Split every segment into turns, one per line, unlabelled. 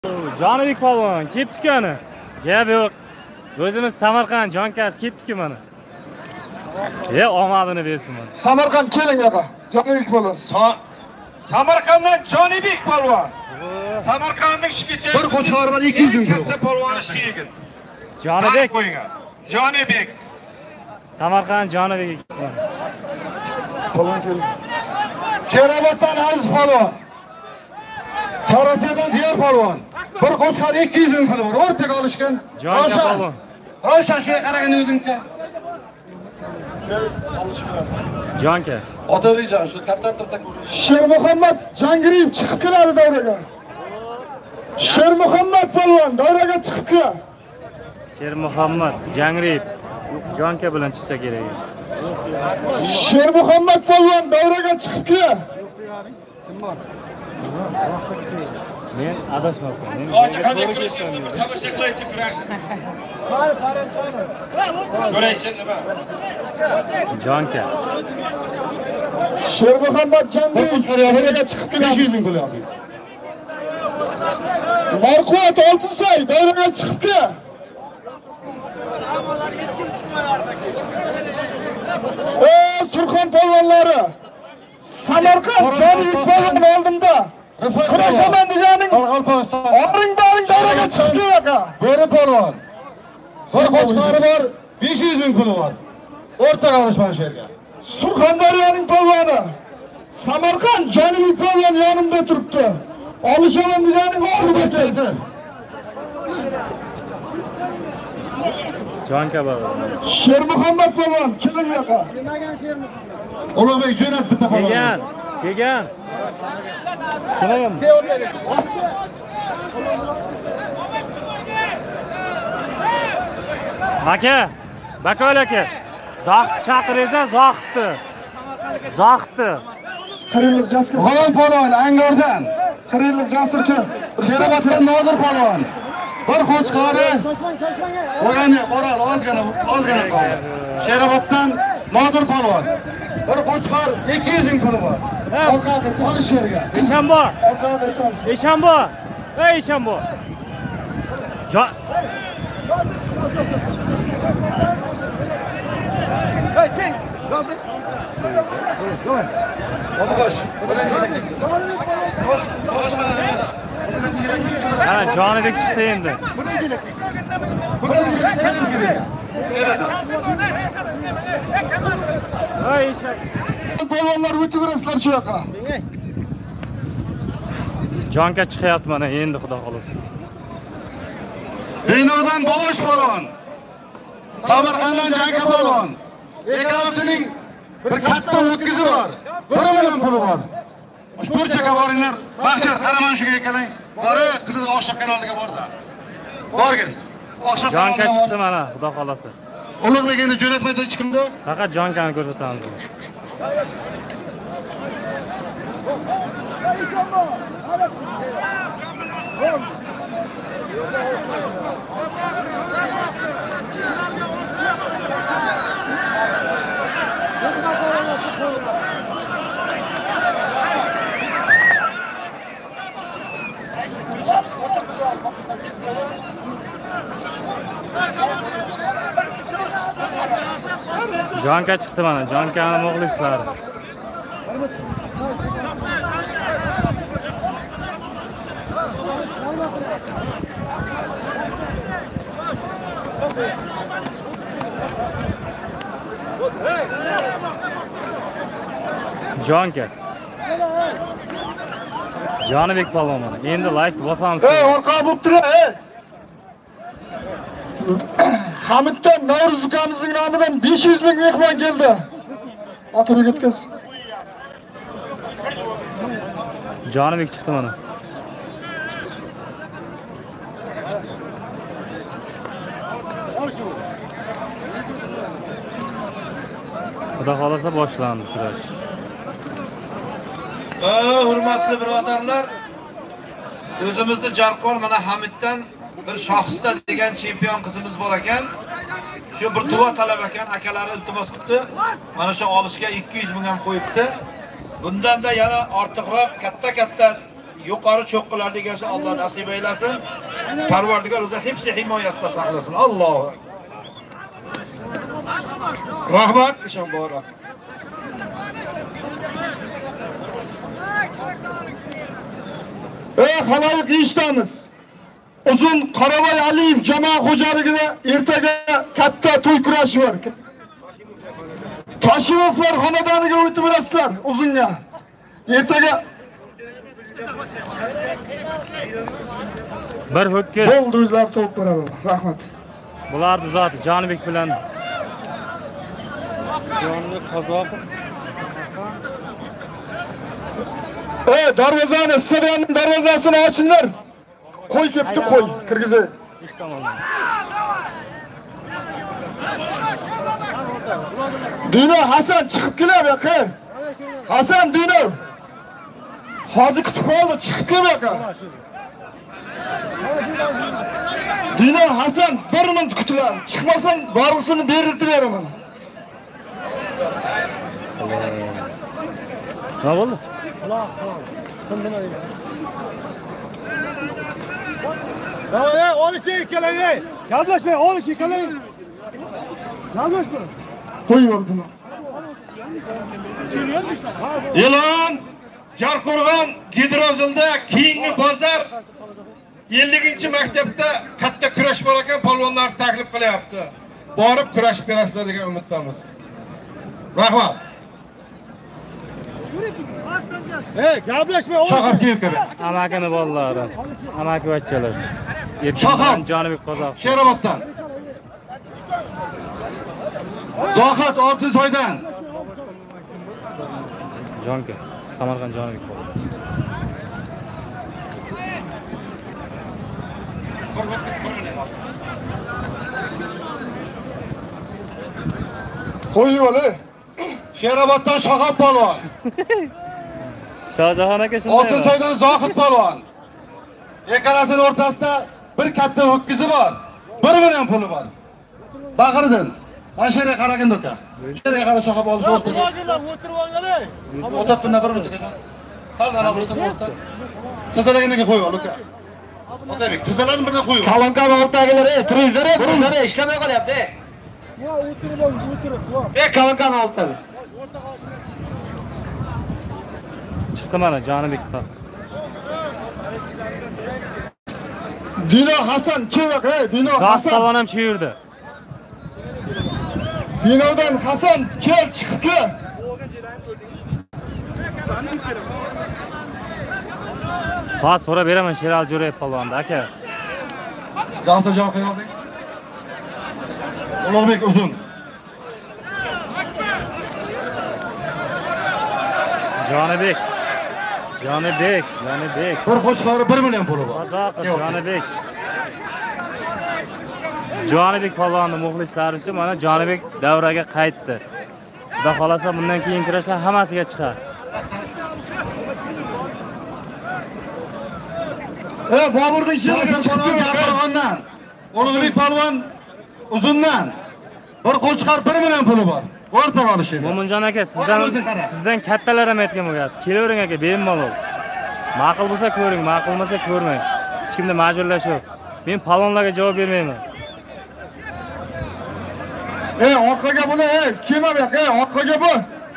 Jonibek polvon, ketdik ana. Gap yo'q. O'zimiz Samarqand jonkasi ketdik mana. Omadini bersin mana.
Samarqand keling yo'qa. Jonibek polvon.
Samarqanddan Jonibek polvon. Samarqandning ishgacha
Bir qo'chqor bilan 200 ming
katta polvon ishlaydi.
Jonibek
qo'ying. Jonibek.
Samarqand Jonibek.
Polvon keling. Sheroboddan Aziz polvon. Sarosiyadan Diyor polvon. Bir qo'chqor 200 ming puli bor. O'rtaga olishgan.
Jonka polvon.
Ro'shan shu qaragin o'zingga.
Jonka.
Otabejon shu tartartirsak. Shermuhammad Jangriyev chiqib keladi davraga. Shermuhammad polvon davraga chiqib keladi.
Shermuhammad Jangriyev Jonka bilan chiqsa kerak.
Shermuhammad polvon davraga chiqib keladi. Kim bor?
Men adashmoqman. Men
qanday kurashgan tomosha qilaychi kurashni. Ko'raychi nima?
Jonka.
Shermuhammad Jangriyev davraga chiqib keladi. 500 ming pul yozing. Marquat Oltinsay davraga chiqib keladi. Surxon polvonlari. Samarqand Jonibek polvon oldimda. Kurashaman deganing oring baring davraga chiqib keladi. Beri polvon. Bir qo'chqori bor, 500 ming puli bor. O'rtaga olishman shu yerga. Surxondaryoning polvoni. Samarqand Jonibek polvon yonimda turibdi. Olishaman deganing oldiga keldi.
Jonka bor.
Shermuhammad polvon keling yo'qa. Nimagan Shermuhammad? Ulug'bek jo'nat bitta polvon.
Kelgan. Kelgan. Maka, Bako'l aka. Zohid chaqiringizlar, Zohidni.
Qirilib Jasur. G'olon polvon Angordan. Qirilib Jasur aka. Sheroboddan Nodir polvon. Bir qo'chqori. O'g'ani, oral, ozgina qoldi. Sheroboddan Nodir polvon. Bir qo'chqor 200 ming puli bor. Orqaga tolish yerga.
Eshanbo.
Orqaga tolish.
Eshanbo. Eshanbo. Ha, Jonibek chiqdi endi. Voy eshak.
Polvonlar o'tiverasizlar shu yoqqa.
Jonka chiqyapti mana endi xudo xolasa.
Binodan Bobosh polvon. Samarqanddan Jonka polvon. Ekalosining bir katta o'tkizi bor. 1 million puli bor. Burchaga boringlar. Baxshar qaraman shuga ekalang. Bori Qizil Oqshoq kanaliga borda. Borgin. Oqshoq
Jonka chiqdi mana xudo xolasa.
Ulug'bek endi jo'natmaydi hech kimda.
Faqat Jonkani ko'rsatamiz. Jonka chiqdi mana, Jonkani muxlislari. Jonka. Jonibek polvon mana. Endi like bosamiz.
Orqa bo'lib tur, Hamiddan Navro'z ukamizning nomidan 500 ming mehmon keldi. Otirib ketkaz.
Jonibek chiqdi mana. Xudo xolasa boshlandi kurash.
Hurmatli birodarlar, o'zimizda Jarqon mana Hamiddan bir Shohista degan chempion qizimiz bor ekan. Shu bir duo talab ekan, akalari iltimos qildi. Mana shu olishga 200 ming ham qo'yibdi. Bundan da yana ortiqroq katta yuqori cho'qqilarda egashi Alloh nasib eylesin. Parvardigor o'zi hepsi himoyasida saqlasin. Alloh.
Rahmat, ishon bor.
Haloyiq eshitamiz. Uzun Qarabay Aliyev jamoa xo'jaligida ertaga katta to'y kurashi bor. Toshimovlar xonadoniga o'tib borasizlar Uzunga. Ertaga
bir ho'kiz.
bo'ldi o'zlari to'p beradi. Rahmat.
Bularni zoti Jonibek bilan Jonibek Qozoqov.
Darvozani, stadionning darvozasini ochinglar. Qo'y kepti, qo'y kirgizay. Dino Hasan chiqib keladi, aka. Hasan Dino. Hozir kutib oldi, chiqib keladi, aka. Dino Hasan 1 minut kutilar. Chiqmasam borgisini berib beraman.
Ne oldu?
Sen nima deyman? Olishing keling, gaplashmang, olishing keling. Gaplashma.
Qo'yib buni.
E'lon Jarqo'rg'on Gidrozilda keyingi bozor 50-maktabda katta kurash bor ekan, polvonlarni taklif qilyapti. Borib kurashib berasizlar degan umiddamiz. Rahmat.
Gaplashma,
Shoqib kelib.
Amakini bolalari, amaki bachchalar.
Shoqib
Jonibek Qozoqov.
Sheroboddan. Zohid Oltinsoydan.
Jonka, Samarqand Jonibek Qozoqov.
Qo'yib ol.
Sheroboddan Shoqib polvon.
Shohjahon aka shunday.
Oltinsoydan Zohid polvon. Ekkalasining o'rtasida bir katta ho'kizi bor. 1 million puli bor. Baqirdim. Ashira qaragin doka. Ashira qara Shoqib olish o'rtaga.
o'tirib olganlar.
O'tirtunda 1 minut ekan. Saldan olsin o'rta. Tizalaganiga qo'yib ol uka. Otabek, tizalarni birdan qo'yib ol.
Kalankani o'rtagilar, turinglar, ishlamay qolyapti.
O'tirib.
Kalankani o'rtagilar.
Chiqdi mana Jonibek.
Dino Hasan kim bak, Dino Hasan.
Hasan ham shu yerda.
Dinodan Hasan kel chiqib kel.
Ha, so'rab beraman Sherali Jo'rayev polvonda aka.
Jasur javob qo'yasing. Ulug'bek uzun.
Jonibek.
Bir qo'chqori 1 million puli bor.
Qozoqov Jonibek. Jonibek polvonni muxlislari uchun mana Jonibek davraga qaytdi. Xudo xolasa bundan keyin kurashlar hammasiga chiqar.
Boburning sheriga chiqib
Jarqo'rg'ondan. Ulug'bek polvon uzundan. Bir qo'chqor 1 million puli bor. O'rta olishing.
Mo'minjon aka, sizdan kattalar ham aytgan bo'lyapti. Kelavering aka, bemalol. Ma'qul bo'lsa ko'ring, ma'qul bo'lmasa ko'rmang. Hech kimni majburlash yo'q. Men palonlarga javob bermayman.
Orqaga bo'la, kim bu yoq, orqaga bo'l.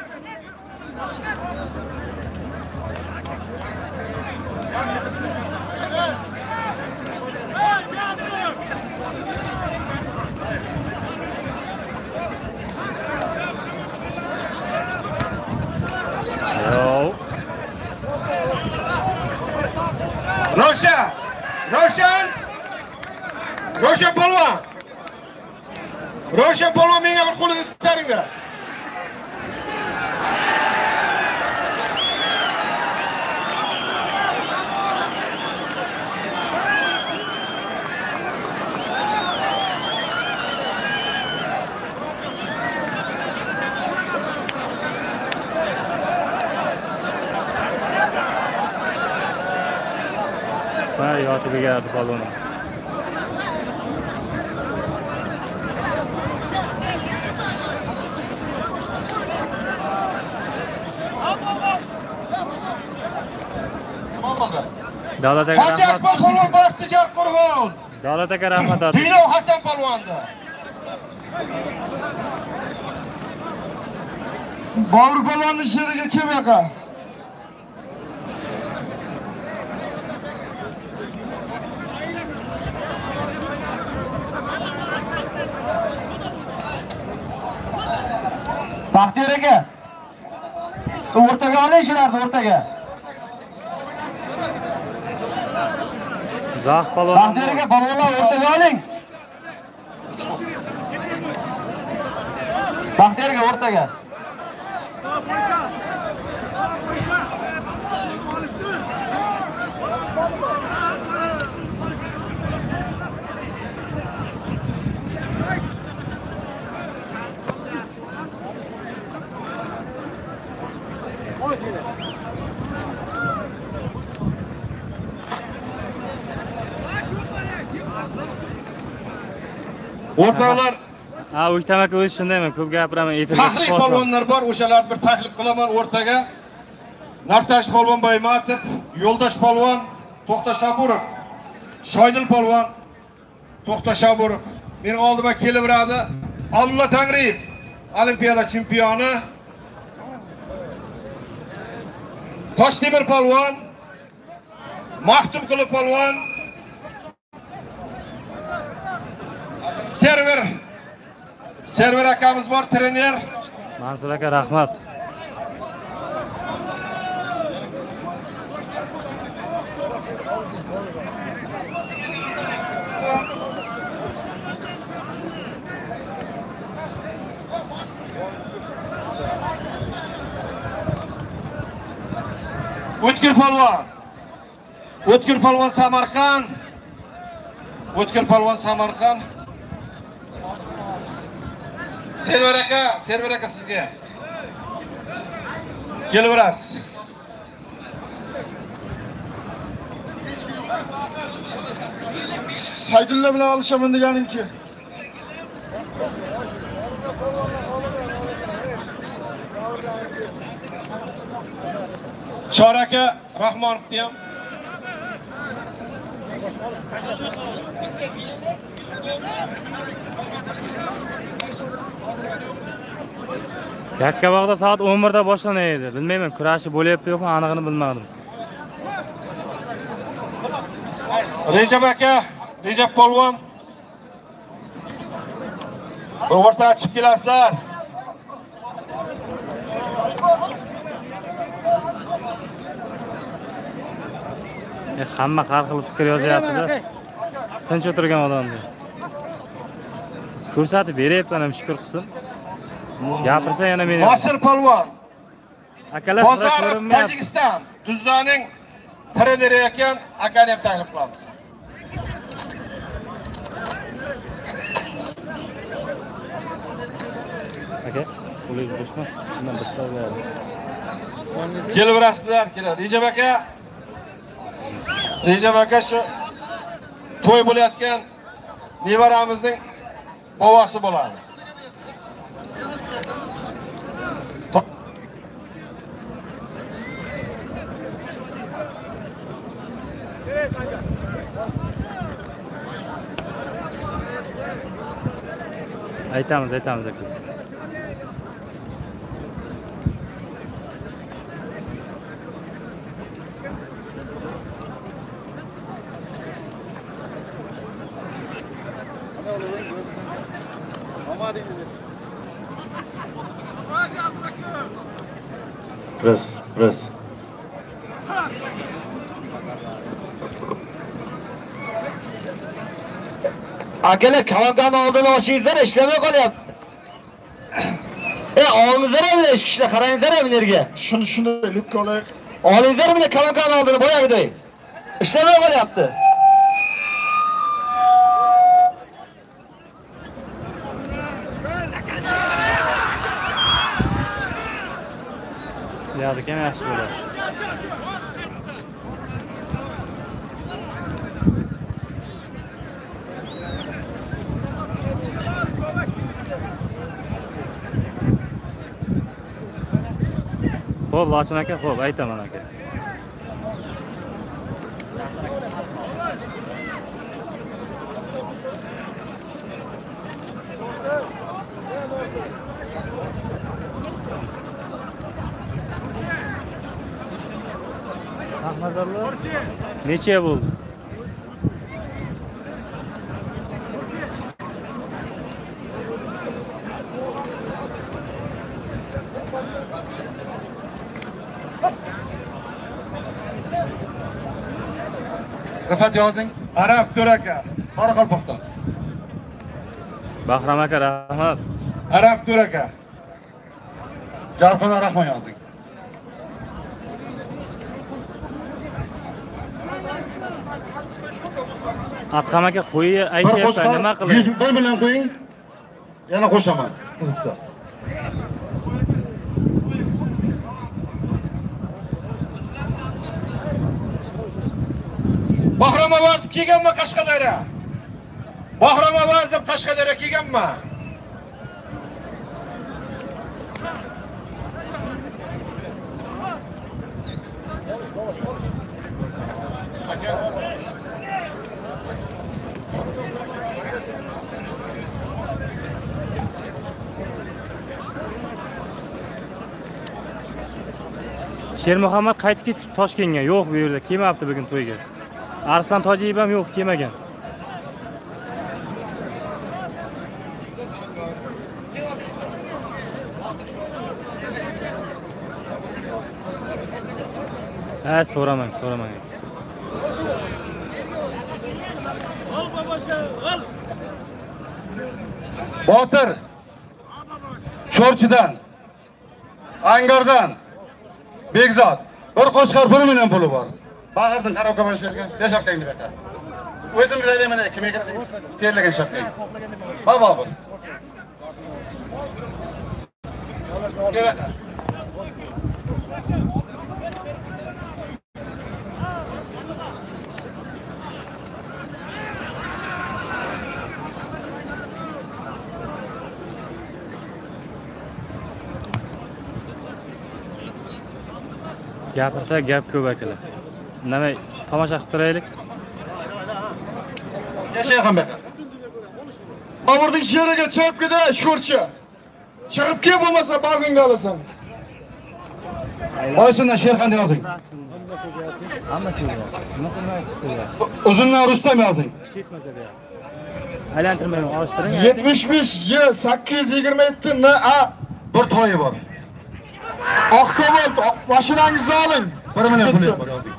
Roshan polvon. Roshan polvon menga bir qo'lingizni ko'taringlar.
Ha, yotib keldi polvon.
Tamam.
Davlat aka
Hoji Akbar polvon bosdi Jarqo'rg'on.
Davlat aka rahmat ati.
Dinov Hasan polvondi. Bobur polvonning sheriga kim yoqa? Baxtiyor aka. O'rtaga oling shularni o'rtaga.
Zax polvon.
Baxtiyor aka polvonlar o'rtaga oling. Baxtiyor aka o'rtaga.
O'rtoqlar,
Ha, O'ktam aka o'zi shundaymi? Ko'p gapiraman, e'tibor
faxriy polvonlar bor, o'shalarni bir taklif qilaman o'rtaga. Nartash polvon Baymatov, Yo'ldosh polvon To'xtashaburov, Shoydil polvon To'xtashaburov. Mening oldimga kelib beradi. Alloh Tangriyev, Olimpiada chempioni. Toshtemir polvon, Maxtumqulov polvon, Server akamiz bor, trener.
Mansur aka rahmat.
O'tkir polvon Samarqand. O'tkir polvon Samarqand. Server aka sizga. Kelaverasiz.
Saydulla bilan olishaman deganingki.
Chor aka Rahmonovni ham.
Yakkabog'da soat 11 da boshlanadi. Bilmayman, kurashi bo'lyapti yo'qmi, anig'ini bilmadim.
Rejab aka, Rejab polvon. O'rta chiqib kelasizlar.
Hamma har xil fikr yozyapti-da. Tinch o'tirgan odamni. Ko'rsatib beryapman, ham shukr qilsin. Gapirsa yana meni.
Nosir polvon.
Akalar
Bozorov Tojikiston. Tuzlaning treneri ekan, akani ham taklif qilamiz.
Aka, qo'lingiz bo'shmi? Bundan bitta beradi.
Kelaverasizlar, keladi. Rejab aka shu to'y bo'layotgan nevaramizning bobosi bo'ladi.
Aytamiz aka.
Press.
Akalar kavandan oldin oshingizlar ishlamay qolyapti. Olingizlar ham ish kishlar qarangizlar ham yerga. Shuni lukka olaylik. Olingizlar bilan kavandan oldin boyagiday. Ishlamay qolyapti.
Yaxshi yaxshi bo'ladi. Xo'p, Lochin aka, xo'p, aytaman aka. pazarlar necha bo'ldi?
Rifat yozing. Arab To'raka. Qoraqalpoqdan.
Bahrom aka rahmat.
Arab To'raka. Jarqon Rahmon yozing.
Atqam aka qo'yi aytyapti, nima qilay?
1 million qo'ying. Yana qo'shaman. Qizsa. Bahrom ovoz kelganmi Qashqadaryo? Bahrom ovoz deb Qashqadaryo kelganmi?
Shermuhammad qaytib ketdi Toshkentga. Yo'q, bu yerda kelmabdi bugun to'yga. Arslan Tojiyev ham yo'q, kelmagan. Ha, so'ramang.
Botir. Sho'rchidan. Angordan. Bekzod. Bir qo'shqar 1 million puli bor. Bag'irdan qarab qo'yman shu yerga. 5 haftangizni beqar. O'zim bilayman, kim ekan? Terlagan shafqang. Bobobur. Kerak.
Gapirsa gap ko'p akalar. Nima tomosha qilib turaylik.
Yashaygan beqar.
Boburning sheriga chiqib keda sho'rchi. Chiqib kel bo'lmasa barg'ingga olasan.
Oysindan Sherxonda yozing.
Hammasi bor. Nima chiqdi?
Uzundan Rustam yozing.
Aylantirmang, olishtiring.
75 Y 827 NA.
Bir to'yi bor.
Oqkobalt mashinangizni oling.
1 million puli bor yozing.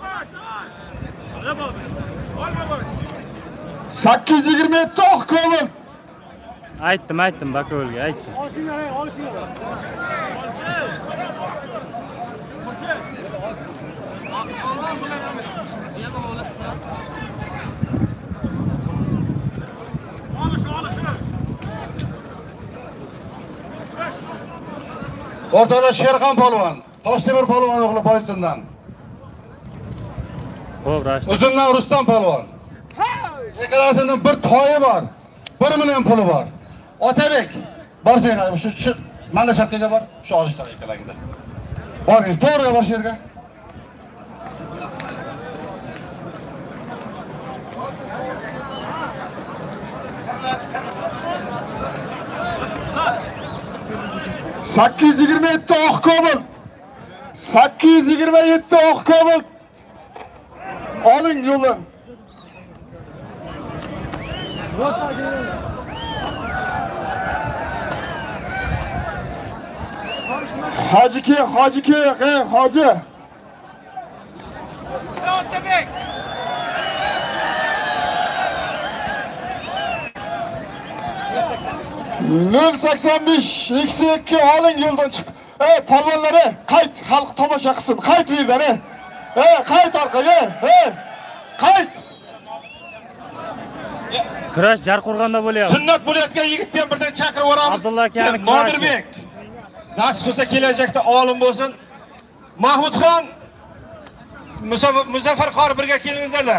827 Oqkobalt.
Aytdim, Bako'lga aytdim.
Olishinglar.
O'rtada Sherxon polvon, Toshtemir polvon o'g'li Boysundan.
Xo'p, Rashid.
Uzundan Rustam polvon. Deklaratsiyaning bir to'yi bor. 1 million puli bor. Otabek, borsang, shu mana shapkaga bor, shu olishlar ekalangda. Boring, to'g'riga bor yerga.
Sakkiz 827 Oqkobalt. 827 Oqkobalt. Oling yo'ldan. Hojiki, hoji.
Otabek.
085 x2 oling yo'ldan chiqib. Polvonlari, qayt, xalq tomosha qilsin. Qayt bu yerdan, qayt orqaga, qayt.
Kurash Jarqo'rg'onda bo'lyapti.
Sunnat bo'layotgan yigitni ham birdan chaqirib o'ramiz.
Abdulla akani
Nodirbek. Nasib qilsa kelajakda olim bo'lsin. Mahmudxon Muzaffar qori birga kelingizlar.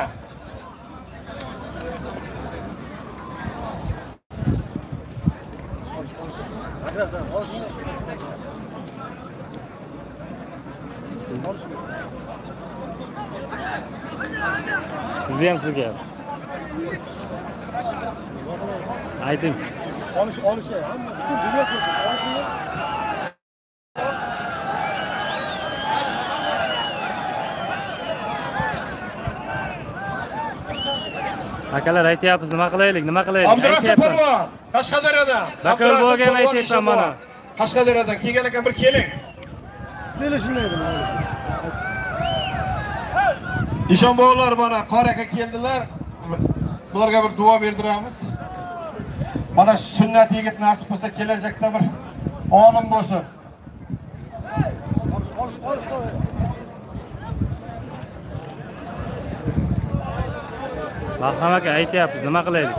Sizga ham sizga. Ayting.
Olish, hamma butun dunyo ko'rdi. Olishinglar.
Akalar aytyapmiz, nima qilaylik, nima qilaylik?
Abdurasif polvon, Qashqadaryodan.
Bakalboga ham aytyapman mana.
Qashqadaryodan kelgan ekan, bir keling.
Sizlar shunday bo'ling.
Ishonbolar mana qor aka keldilar. Bularga bir duo berdiramiz. Mana sunnat yigit nasib bo'lsa kelajakda bir olim bo'lsin.
Bahram aka aytyapmiz, nima qilaylik?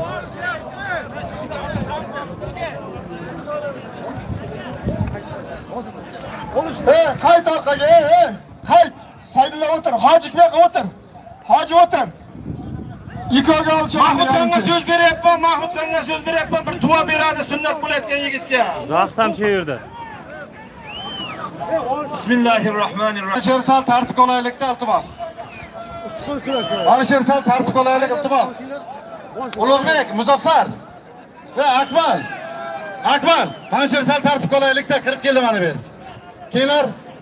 Qayt orqaga, qayt. Saydulla o'tir, Hojibek o'tir. Hoji o'tir. Ikoga olishim.
Mahmudxonga so'z beryapman, Mahmudxonga so'z beryapman, bir duo beradi sunnat bo'layotgan yigitga.
Zohid ham shu yerda.
Bismillahirrohmanirrohim. Shersal tartib olaylikda iltimos. Mana Shersal tartib olaylik iltimos. Ulug'bek, Muzaffar va Akmal. Akmal, mana Shersal tartib olaylikda kirib keldi mana bu yer. Kelinglar.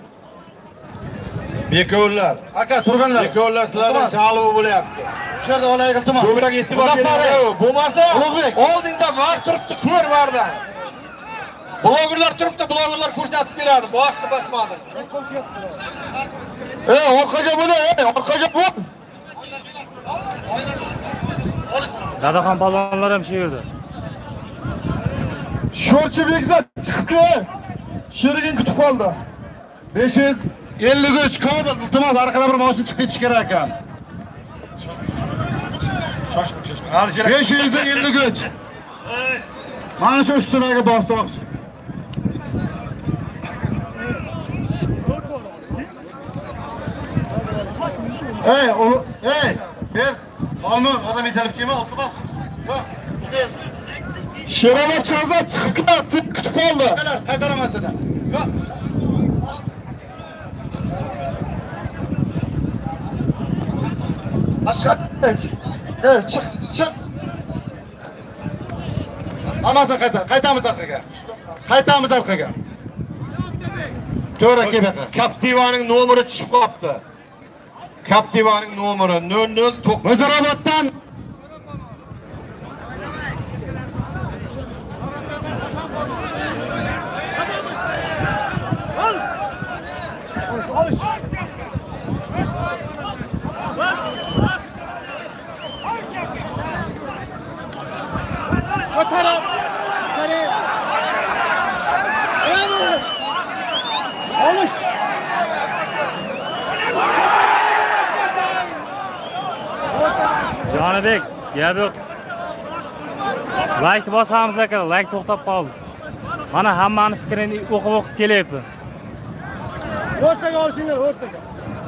Bekovlar. Aka, turganlar. Bekovlar sizlarning sog'lig'i bo'lyapti. Shu yerda olaylik iltimos. Ko'proq e'tibor bering. Bo'lmasa, Ulug'bek, oldingda var turibdi, ko'r vardan. Blogerlar turibdi, blogerlar ko'rsatib beradi. Bosdi, bosmadi. Orqaga bo'l, orqaga bo'l.
Dadaxon polvonlar ham shu yerda.
Sho'rchi Bekzat chiqibdi. Sherigin kutib qoldi.
553 Kobul, iltimos orqadan bir mashina chiqib ketish kerak ekan. Shoshma. 553. Mana shu ustiga bosdi. Ber, olma, odam yetalib kelma, iltimos.
Sherobod Shahzod chiqib ketdi, kutib qoldi.
Qaytaramasdan. Yo'q.
Ashqatbek. Chiq.
Hammasi qaytamiz orqaga. Qaytamiz orqaga. To'g'ri kelbaqa. Captiva'ning nomeri tushib qolibdi. Captiva'ning nomeri 009. Muzaroboddan
Jonibek, gap yo'q. Like bosamiz aka, like to'xtab qoldi. Mana hammani fikrini o'qib kelyapti.
O'rtaga olishinglar, o'rtaga.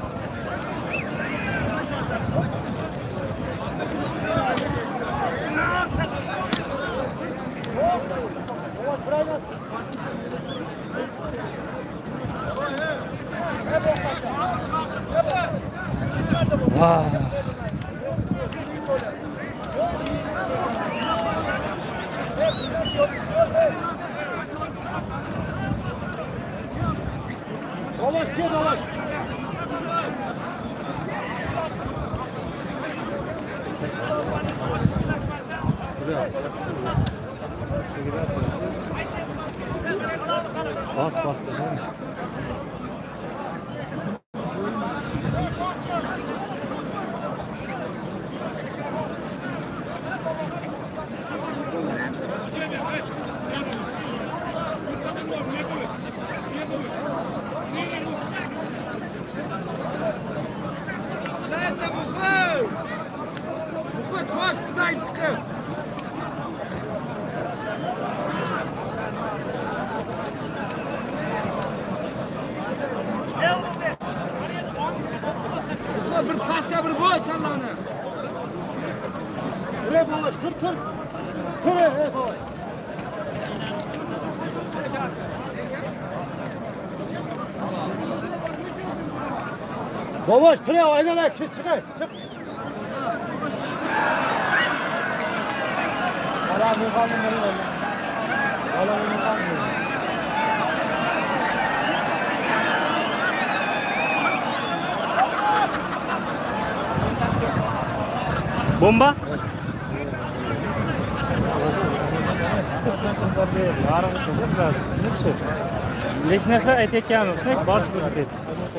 Dolaş, gel dolaş.
Bas.
Bir pasya bir boş kanlarına. Buraya dolaş, kır. Kır, dolaş. Dolaş, kır, aynalar, çık. Allah'ım kaldım benim. Allah'ım kaldım.
Bomba? Hech narsa aytayotganim yo'q, shunday bosh ko'rsatyapti.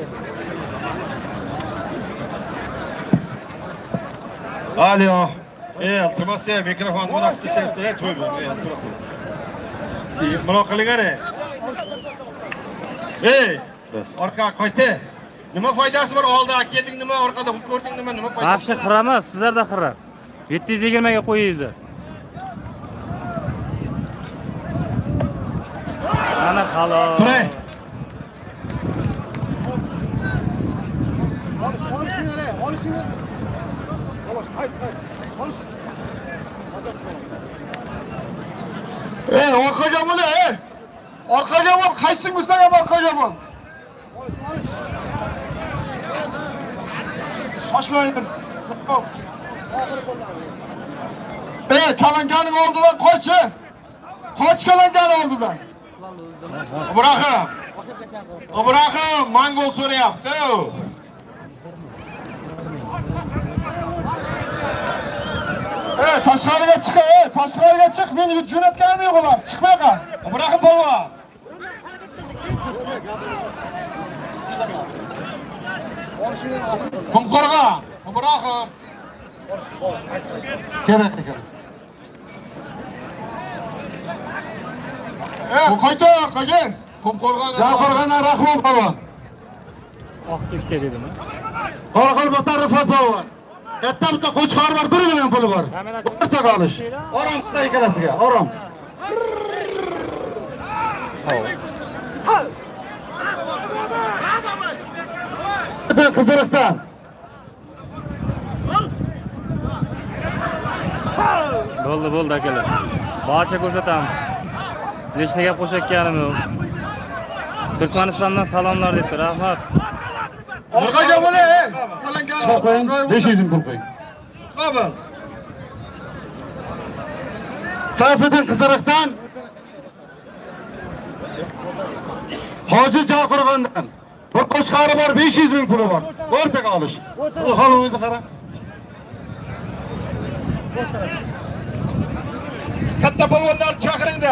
Alo. Iltimos, mikrofonni bunaqa qilishapsiz, to'yib. Iltimos. Mana qilingani. Orqaga qayta. Nima foydasi bor? Oldiga kelding nima, orqada ko'rding nima foydasi?
Hapshi xiramas, sizlarda xira. 720 ga qo'yingizlar. Mana xolos.
Turay.
Olishinglar. Xolos, qayt. Olish.
Orqaga bo'l, Orqaga bo'l, qaysing ustaga orqaga bo'l. Shoshmang. Kalankaning oldidan qo'ychi. Qoch kalankaning oldidan.
Ibrohim, mangol so'rayapti.
Tashqariga chiq, tashqariga chiq. Men jo'natganim yo'q ular. Chiqmaga.
Ibrohim polvon. Qumqo'rg'a. Ibrohim.
Kerak. Qayta orqaga. Qumqo'rg'adan Rahmon polvon.
Oq ketga dedimi?
Qoraqalpoqdan Rifat polvon. Katta bitta qo'chqor bor, 1 million puli bor. O'rtaga olish. Orom qilay ikkalasiga, orom. Qiziriqdan.
Bo'ldi akalar. Barcha ko'rsatamiz. Hech nega qo'shayotganim yo'q. Turkmanistondan salomlar debdi. Rahmat.
Orqaga bo'ling, Cho'qing, 500 ming pul qo'ying.
Qabul.
Sayfiddin Qiziriqdan. Hoji Jarqo'rg'ondan. Bir qo'chqori bor, 500 ming puli bor. O'rtaga olish. Xo'jalingizni qara.
Katta polvonlar chaqiringda.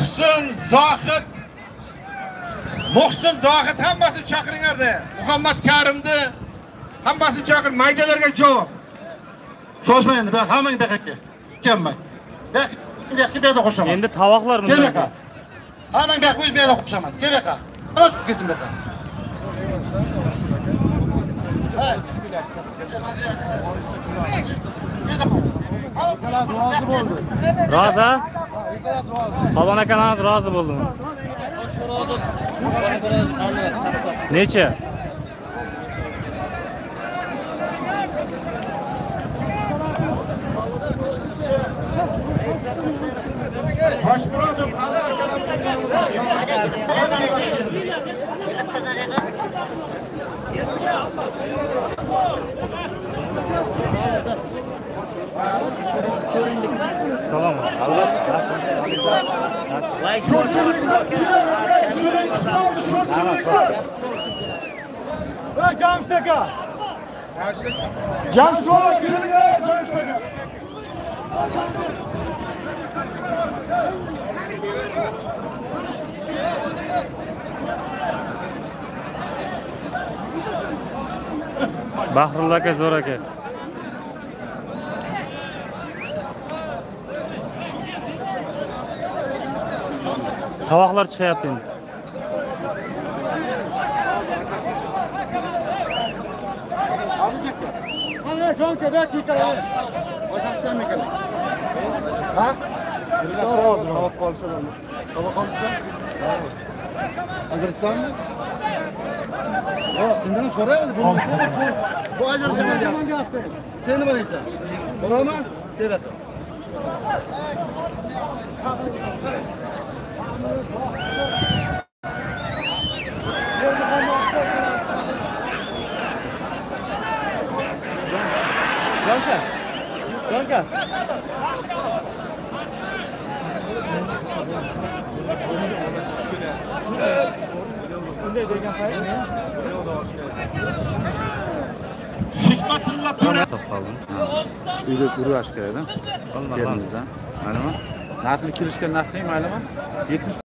Muhsin Zohid hammasi chaqiringlarda. Muhammad Karimni hammasi chaqir, maydalarga javob.
Shoshmang endi, men hammang daqiqaga. Kelmang. Daqiqaga qo'shaman.
Endi tovoqlar bunda.
Kelaka. Hammang daqiqaga qo'shaman. Kelaka. O'tkazim daqiqa.
Rozi? Polvon akalarimiz rozi bo'ldimi? Necha? Salom.
Jamshid aka.
Jamshid aka, Jamshid aka.
Bahrulla aka, zo'r aka. Tovoqlar chiqyapti endi.
Mana shuncha dakika. Otasan ekan. Ha? Rozi bo'lib qolishadi. To'g'ri qolsa? Ajrsanmi? Yo'q, sendan so'raydi. Bu ajrashman gapdi. Sen nima deysan? Bo'ladimi? Tevasa. Jonka. Bunday degan payt
Hikmatulloh To'ra.
Uyda urvash kerak-da. Yerimizda. Manimi?
Narxini kelishgan narxdang maylimi? 70